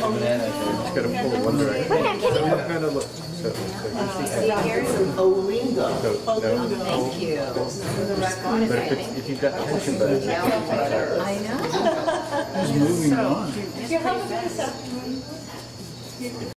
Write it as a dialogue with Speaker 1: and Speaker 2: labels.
Speaker 1: banana.
Speaker 2: Just gotta pull it one direction. So what kind of look?
Speaker 3: Olingo.
Speaker 2: So, no.
Speaker 3: Thank you.
Speaker 2: But if you've got tension back,
Speaker 3: I know.
Speaker 1: He's moving on.
Speaker 4: If you're having this afternoon,